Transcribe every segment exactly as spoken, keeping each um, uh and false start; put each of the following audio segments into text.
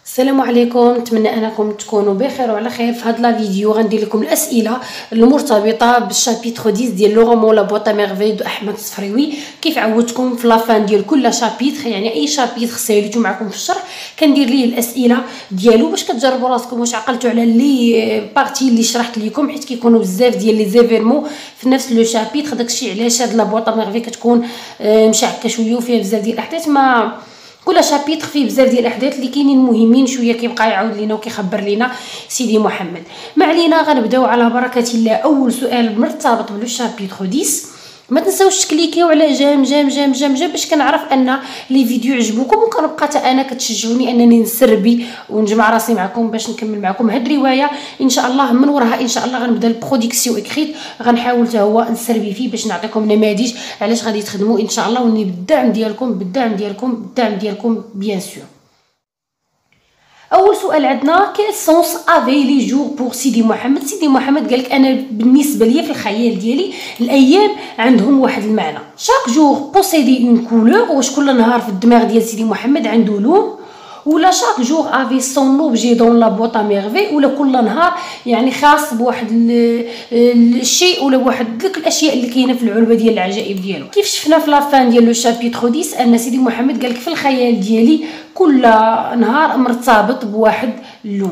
السلام عليكم، نتمنى انكم تكونوا بخير وعلى خير. في هذا الفيديو غندير لكم الاسئله المرتبطه بالشابيتر عشرة ديال لو رومون لا بوط ميرفي دو احمد الصفريوي. كيف عودتكم في لافان ديال كل شابيتر، يعني اي شابيتر ساليتو معكم في الشرح كندير ليه الاسئله ديالو باش كتجربوا راسكم واش عقلتوا على لي بارتي اللي شرحت لكم، حيت كيكونوا بزاف ديال لي زيفيرمون في نفس لو شابيتر. داكشي علاش هاد لا بوط ميرفي كتكون مشعكه شويه وفيها بزاف ديال الاحداث. ما كل شابيتر فيه بزاف ديال الاحداث اللي كاينين مهمين شويه، كيبقى يعاود لينا وكيخبر لينا سيدي محمد. ما علينا، غنبداو على بركه الله. اول سؤال مرتبط بلو شابيتر عشرة. ما تنساوش تكليكيو على جيم جيم جيم جيم جيم باش كنعرف ان لي فيديو عجبوكم، وكنبقى حتى انا كتشجعوني انني نسربي ونجمع راسي معكم باش نكمل معكم هاد الروايه ان شاء الله. من وراها ان شاء الله غنبدا البرودكسيون اكريت، غنحاول حتى هو نسربي فيه باش نعطيكم نماذج علاش غادي تخدموا ان شاء الله، وني بالدعم ديالكم بالدعم ديالكم بالدعم ديالكم بيان سور. اول سؤال عندنا، كيل سونس افي لي جور بور سيدي محمد. سيدي محمد قالك انا بالنسبه ليا في الخيال ديالي الايام عندهم واحد المعنى. شاك جور بوسيدي اون كولور، واش كل نهار في الدماغ ديال سيدي محمد عنده لون، ولا شاك جور افي سون اوبجي دون لا بوط ميرفي، ولا كل نهار يعني خاص بواحد الشيء ولا بواحد ديك الاشياء اللي كاينه في العلبه ديال العجائب ديالو. كيف شفنا في لافان ديال لو شابيتر عشرة ان سيدي محمد قالك في الخيال ديالي كل نهار مرتبط بواحد اللون.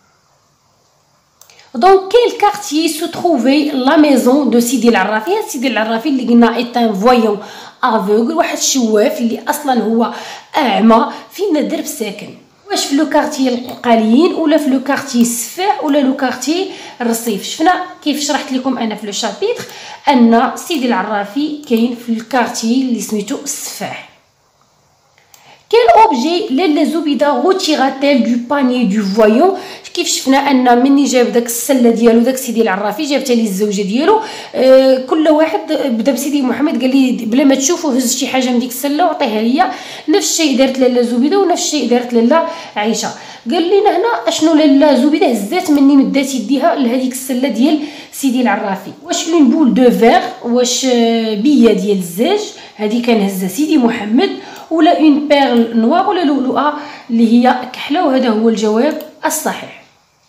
دونك كيل كارتيي سو تروفي لا ميزون دو سيدي العرافي. هاد سيدي العرافي اللي قلنا ايتان فويون افوغل، واحد الشواف اللي اصلا هو اعمى، فين درب ساكن؟ واش في لو كارتيي القاليين ولا في لو كارتيي السفاح ولا لو كارتيي الرصيف؟ شفنا كيف شرحت لكم انا في لو شابيتر ان سيدي العرافي كاين في الكارتيي اللي سميتو السفاح. كيل اوبجي لاله زبيده روتيراتيل دو باني دو فويون. كيف شفنا ان مني جاب داك السله ديالو داك سيدي العرافي جابتها لي الزوجه ديالو، آه كل واحد بدا بسيدي محمد قال لي بلا ما تشوفوا هز شي حاجه من ديك السله وعطيها ليا. نفس الشيء دارت لاله زبيده ونفس الشيء دارت لاله عائشه. قال لنا هنا اشنو لاله زبيده هزات مني مدات يديها لهذيك السله ديال سيدي العرافي. واش اون بول دو فيغ، واش بيه ديال الزاج هذه كان هزها سيدي محمد، ولا اون بيرل نوار ولا لؤلؤه اللي هي كحله؟ وهذا هو الجواب الصحيح.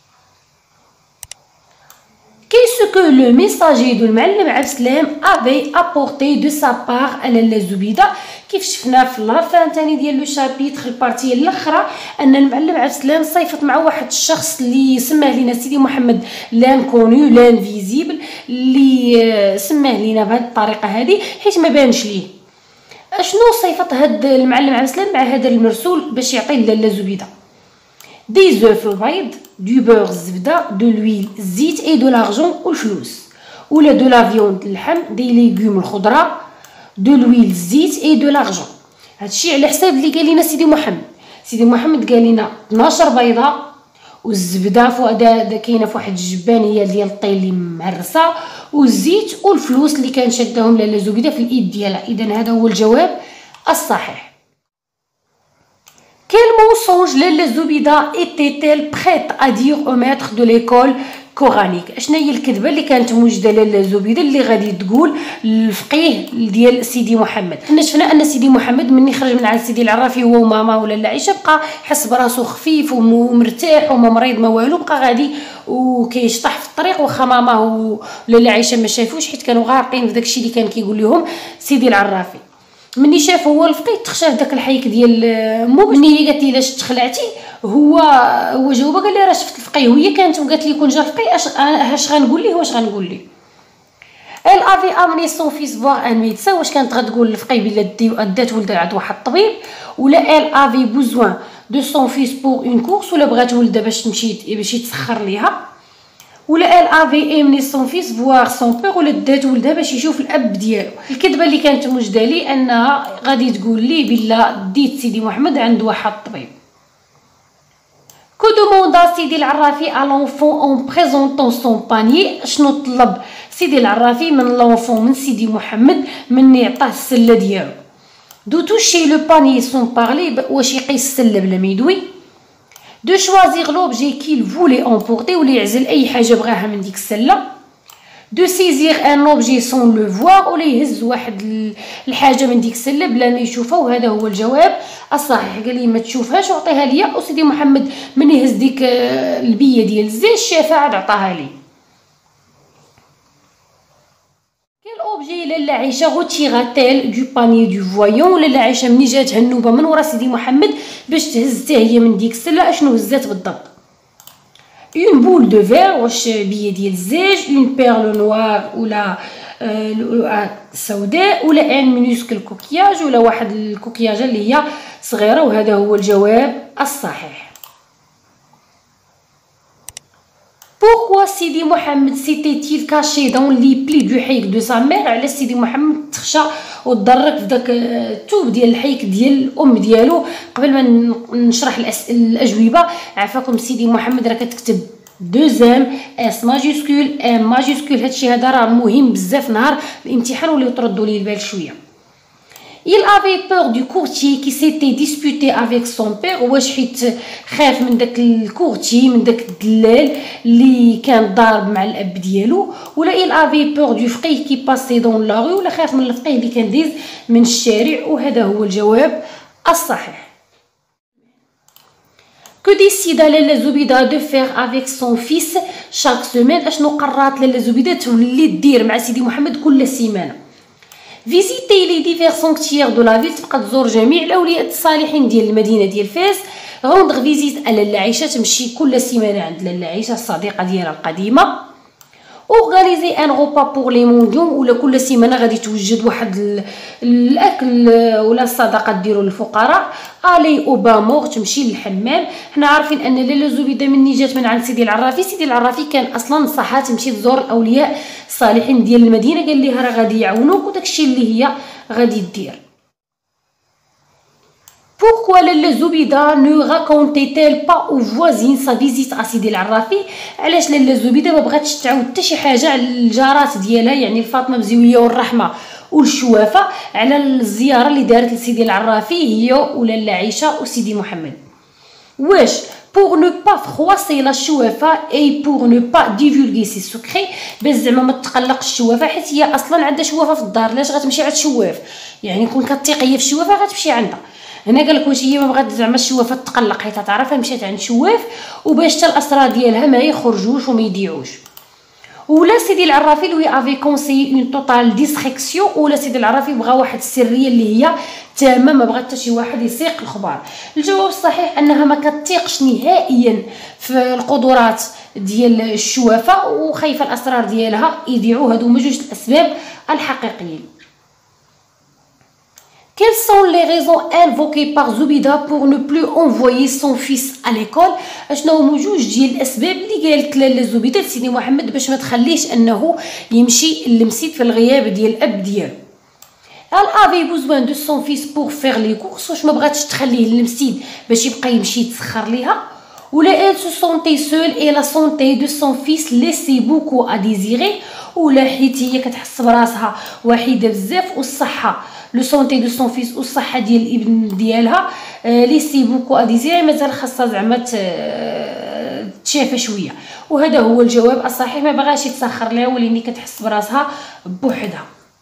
Qu'est-ce que le messager de المعلم عبد السلام avait apporté de sa part à لاله زبيده؟ كيف شفنا في لافان ثاني ديال لو شابيتر البارتي الاخرى ان المعلم عبد السلام صيفط مع واحد الشخص اللي سماه لينا سيدي محمد لان كونو لان فيزيبل، اللي سماه لينا بهذه الطريقه هذه حيت ما بانش ليه. اشنو صيفط هاد المعلم عبد السلام مع هذا المرسول باش يعطي لاله زبيده؟ دي زوف البيض، دو بور الزبده، دو لويل الزيت، اي دو لارجون والفلوس، ولا دو لا فيوند اللحم، دي ليغوم الخضره، دو لويل الزيت، اي دو لارجون. هادشي على حساب اللي قال لنا سيدي محمد. سيدي محمد قال لنا اثناش بيضه، والزبده فوق كاينه فواحد الجبانيه ديال الطين اللي معرسه، والزيت والفلوس اللي كان شدهم لاله زبيده في الايد ديالها. اذا هذا هو الجواب الصحيح. Quel mensonge لاله زبيده était-elle prête à dire au maître de l'école coranique؟ اشنا هي الكذبه اللي كانت موجده لاله زبيده اللي غادي تقول الفقيه ديال سيدي محمد؟ حنا شفنا ان سيدي محمد مني خرج من عند سيدي العرافي هو وماما ولا عائشه بقى حس براسو خفيف ومرتاح وما مريض ما والو، بقى غادي وكيشطح في الطريق، واخا ماما ولا عائشه ما شافوش حيت كانوا غارقين في داكشي اللي كان كيقول لهم سيدي العرافي. مني شاف هو الفقيه تخشاه داك الحيك ديال مو مني قالت لي لاش تخلعتي، هو هو جاوبها قال لي راه شفت الفقيه، وهي كانت وقالت لي كون جا الفقيه اش اش غنقول ليه واش غنقول ليه؟ ال افي امني سون فيس فوار ان ميدسان، واش كانت غتقول للفقيه بلا دات ولدها عند واحد الطبيب، ولا ال افي بوزوان دو سون فيس بور اون كورس، ولا بغات ولدها باش تمشي باش يتسخر ليها، ولا ال افي ايمني سون فيس فوار سون بيغ، ولا دات ولدها باش يشوف الاب ديالو. الكذبه اللي كانت موجده لي انها غادي تقول لي بلا ديت سيدي محمد عند واحد الطبيب. كو دوموندا سيدي العرافي ا لونفون اون بريزونطون سون باني؟ شنو طلب سيدي العرافي من لونفون من سيدي محمد من يعطاه السله ديالو؟ دو توشي لو باني سون بارلي، واش يقيس السله بلا ما يدوي؟ de choisir l'objet qu'il voulait emporter، ولا يعزل اي حاجه بغاها من ديك السله. دو سيزير ان اوبجي سون لو فوار، ولا يهز واحد الحاجه من ديك السله بلا ما يشوفها، وهذا هو الجواب الصحيح. قال لي ما تشوفهاش وعطيها ليا، وسيدي محمد من يهز ديك البيه ديال الزيت شافها عاد عطاها لي. كاين اوبجي لاله عائشه غوتيغاتيل دو باني دو فويون، لاله عائشه ملي جاتها النوبه من ورا سيدي محمد باش تهز حتى هي من ديك السله، اشنو هزات بالضبط؟ اون بول دو فير، واش بيه ديال الزيج، اون بيرل نوار ولا اللؤلؤه السوداء، ولا ان مينوسكل كوكياج، ولا واحد الكوكياجه اللي هي صغيره، وهذا هو الجواب الصحيح. Pourquoi Sidi Mohamed s'était-il caché dans les plis du حيك de sa mère؟ على سيدي محمد تخشى وتضرك في داك الثوب ديال الحيك ديال الام ديالو. قبل ما نشرح الاجوبه عافاكم، سيدي محمد راه كتكتب دوزام اس ماجيسكول ام ماجيسكول، هادشي هذا راه مهم بزاف نهار الامتحان، ولاو تردوا ليه البال شويه. Il avait peur du courtier qui s'était disputé avec son père، واش حيت خاف من داك الكورتي، من داك الدلال اللي كان ضارب مع الاب ديالو، ولا il avait peur du فقيه qui passait dans la rue، ولا خاف من الفقيه اللي كان دايز من الشارع، وهذا هو الجواب الصحيح. Que décida لاله زبيده de faire avec son fils chaque semaine؟ اشنو قررت لاله زبيده تولي دير مع سيدي محمد كل سيمانه؟ فيزيتي لي ديفير سانكتيير دو لا فيل، تبقى تزور جميع الاولياء الصالحين ديال المدينه ديال فاس. غوندغ فيزيت على لاله عائشه، تمشي كل سيمانه عند لاله عائشه الصديقه ديالها القديمه. اورغانيزي ان غوبا بور لي مونديون، ولا كل سيمانه غادي توجد واحد الاكل ولا الصدقه ديروا للفقراء. الي اوبامور، تمشي للحمام. حنا عارفين ان لاله زبيده مني جات من عند سيدي العرافي، سيدي العرافي كان اصلا نصحها تمشي تزور الاولياء الصالحين ديال المدينه، قال ليها راه غادي يعاونوك وداكشي اللي هي غادي دير. Pourquoi لاله زبيده ne racontait-elle pas aux voisines sa visite à سيدي العرافي؟ علاش لاله زبيده ما بغاتش تعاود حتى شي حاجه على الجارات ديالها، يعني الفاطمه بزويه والرحمه والشوافه، على الزياره اللي دارت لسيدي العرافي هي ولاله عائشه وسيدي محمد؟ واش pour ne pas froisser la شوافه et pour ne pas divulguer ses secrets، باش زعما ما تقلقش الشوافه، حيت هي اصلا عندها شوافه في الدار، علاش غتمشي عند شواف؟ يعني كون كتيق هي في الشوافه غتمشي عندها. هنا قال لك واش هي ما بغات زعما الشوافه تقلق، حيت تعرفها مشات عند شواف، وباش حتى الاسرار ديالها ما يخرجوش وما يضيعوش. ولا سيدي العرافي لوي افي كونسي اون توتال ديسكريكسيون، ولا سيدي العرافي بغى واحد السريه اللي هي تامه، ما بغات حتى شي واحد يسيق الخبار. الجواب الصحيح انها ما كتيقش نهائيا في القدرات ديال الشوافه، وخايفه الاسرار ديالها يضيعوا. هادو هما جوج الاسباب الحقيقيين. Quelles sont les raisons invoquées par Zoubida pour ne plus envoyer son fils à l'école؟ اشنو هما جوج ديال الاسباب اللي قالت لاله زبيده لسيدي محمد باش ما تخليش انه يمشي للمسيد في الغياب ديال الاب ديالو. Elle avait besoin de son fils pour faire les courses، واش ما بغاتش تخليه للمسيد باش يبقى يمشي يتسخر ليها. ولا elle se sentait seule et la santé de son fils laissait beaucoup à désirer، ولا حيت هي كتحس براسها وحيده بزاف، والصحه لو سونتي دو سون فيس والصحه ديال الابن ديالها ليسي بوكو اديزيري، مازال خاصها زعما تشافى شويه، وهذا هو الجواب الصحيح. ما بغاش يتسخر لها ولاني كتحس براسها بوحدها.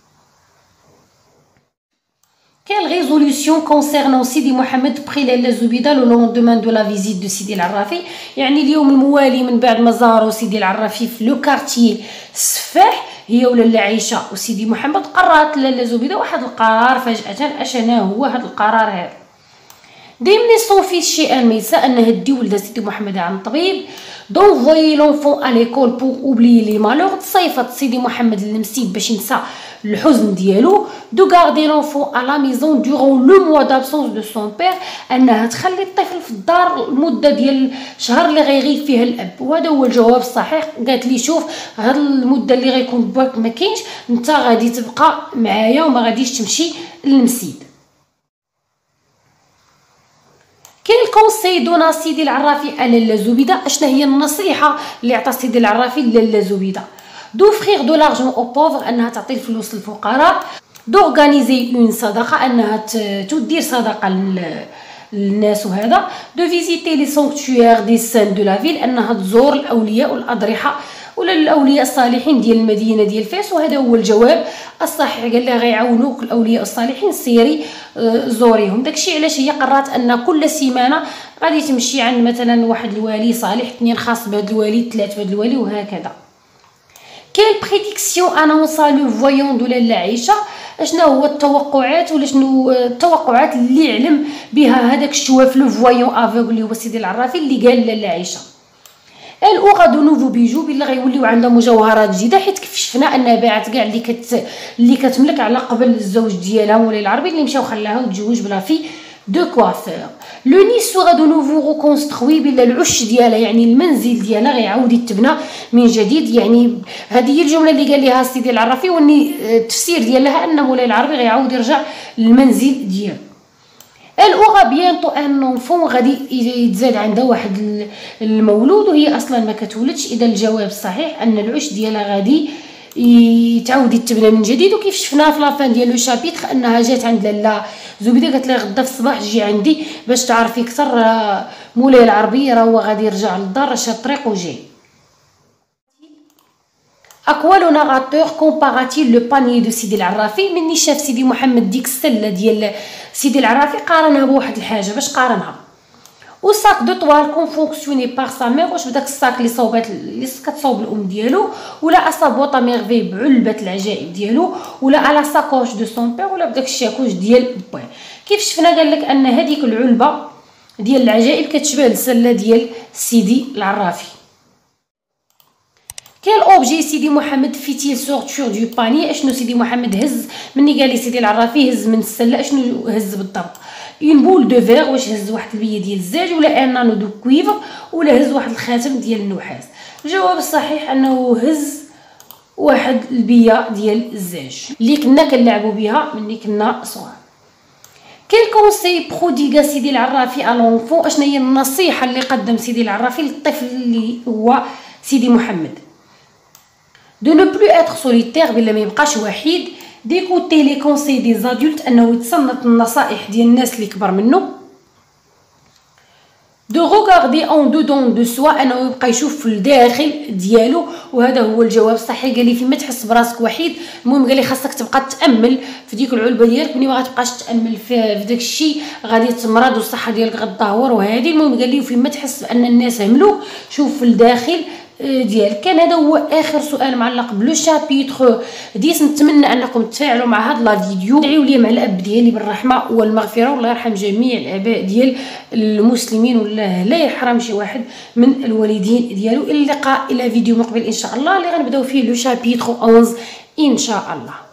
Quelle résolution concernant Sidi Mohamed prit لاله زبيده le lendemain de la visite de سيدي العرافي؟ يعني اليوم الموالي من بعد ما زاروا سيدي العرافي في لو كارتيي السفاح، هي ولاله عائشه وسيدي محمد قررت لاله زبيده واحد القرار فجاه. اشنا هو هذا القرار هذا؟ ديمني سون فيس شي ان ميسا، انها دي ولدها سيدي محمد عن طبيب. دونفوي لونفون ا ليكول بور اوبلي لي مالور، تصيفط سيدي محمد للمسيد باش ينسى الحزن ديالو. دو غاردي لونفون ا لا ميزون دورون لو موا دابسونس دو سون بير، انها تخلي الطفل في الدار المده ديال الشهر اللي غيغيب فيها الاب، وهذا هو الجواب الصحيح. قالت لي شوف هاد المده اللي غيكون باك ما كاينش، انت غادي تبقى معايا وما غاديش تمشي للمسيد. كاين الكونساي دونا سيدي العرافي على لاله زبيده، اشنا هي النصيحه اللي عطى سيدي العرافي لاله زبيده؟ دوفريغ دو لارجون او بوفر، انها تعطي الفلوس للفقراء. دورغانيزي اون صدقه، انها تدير صدقه للناس وهذا. دو فيزيتي لي سانكتوير دي سان دو لا فيل، انها تزور الاولياء والاضرحه ولا الاولياء الصالحين ديال المدينه ديال فاس. وهذا هو الجواب الصحيح. قال لها غيعاونوك الاولياء الصالحين، سيري زوريهم. داكشي علاش هي قررت ان كل سيمانه غادي تمشي عند مثلا واحد الوالي صالح، اثنين خاص بهذا الوالي، ثلاث بهذا الوالي، وهكذا. كاين بريديكسيون انونسا لو فويون دو لاله عائشه. اشنا هو التوقعات ولا شنو التوقعات اللي علم بها هذاك الشواف لو فويون افوغ اللي هو سيدي العرافي اللي قال لاله عائشه الاوغا دو نوفو بيجو بلا غيوليو عندها مجوهرات جديده، حيت كيف شفنا انها باعت كاع اللي كت اللي كتملك على قبل الزوج ديالها مولاي العربي اللي مشاو خلاها وتزوج بلا في دو كوافور. لو ني سوغا دو نوفو ريكونستروي بلا العش ديالها يعني المنزل ديالها غيعاود يتبنى من جديد. يعني هذه هي الجمله اللي قال لها سيدي العرافي، والني التفسير ديالها ان مولاي العربي غيعاود يرجع للمنزل ديالو. الاوغا بيانطو ان اونفون غادي يتزاد عندها واحد المولود وهي اصلا ما كتولدش. اذا الجواب الصحيح ان العش ديالها غادي يتعاود يتبنى من جديد. وكيف شفناها في لافان ديال لو شابيتر انها جات عند لاله زبيده قالت لها غدا في الصباح جي عندي باش تعرفي اكثر مولاي العربي راه هو غادي يرجع للدار، راه شاد الطريق وجاي. اكوا لو ناراتور كومباراتيل لو بانيي دو سيدي العرافي. مني شاف سيدي محمد ديك السله ديال سيدي العرافي قارنها بواحد الحاجه. باش قارنها و ساك دو طوال كون فونكسيوني بار سا مير، واش بداك الساك اللي صوبات اللي كتصوب الام ديالو، ولا اسا بوطا ميرفي بعلبه العجائب ديالو، ولا على ساكوش دو سون بير، ولا بداك الشاكوش ديال بوه. كيف شفنا قال لك ان هذيك العلبه ديال العجائب كتشبه السله ديال سيدي العرافي. كاين اوبجي سيدي محمد فيتيل سورتور دو باني. اشنو سيدي محمد هز؟ مني قال لي سيدي العرافي هز من السله، اشنو هز بالضبط؟ اون بول دو فيغ، واش هز واحد البيه ديال الزاج، ولا ان نانو دو كويفر، ولا هز واحد الخاتم ديال النحاس؟ الجواب الصحيح انه هز واحد البيه ديال الزاج اللي كنا كنلعبوا بها ملي كنا صغار. كاين كونسي بروديغا سيدي العرافي ا لونفون. اشنا هي النصيحه اللي قدم سيدي العرافي للطفل اللي هو سيدي محمد؟ دو نو بلو اتر سوليتير، بلا ما يبقاش وحيد. ديكوتي لي كونسي دي زادولت، انه يتصنت النصائح ديال الناس اللي كبر منه. دو روغاردي اون دودون دو سوا، انه يبقى يشوف في الداخل ديالو. وهذا هو الجواب الصحيح. قال لي فيما تحس براسك وحيد، المهم قال لي خاصك تبقى تامل في ديك العلبه ديالك. ملي ما غتبقاش تامل في داك الشيء غادي تمرض والصحه ديالك غتدهور. وهذه المهم قال لي فيما تحس بان الناس هملوك شوف في الداخل ديالك. كان هذا هو اخر سؤال معلق بلو شابيتر ديس. نتمنى انكم تفاعلوا مع هذا لا فيديو. دعيوا لي مع الاب ديالي بالرحمه والمغفره، والله يرحم جميع الاباء ديال المسلمين، والله لا يحرم شي واحد من الوالدين ديالو. الى اللقاء الى فيديو مقبل ان شاء الله اللي غنبداو فيه لو شابيتر احد عشر ان شاء الله.